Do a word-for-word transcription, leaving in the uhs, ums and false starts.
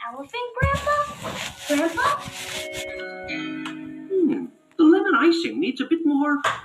elephant, Grandpa? Grandpa? Hmm, the lemon icing needs a bit more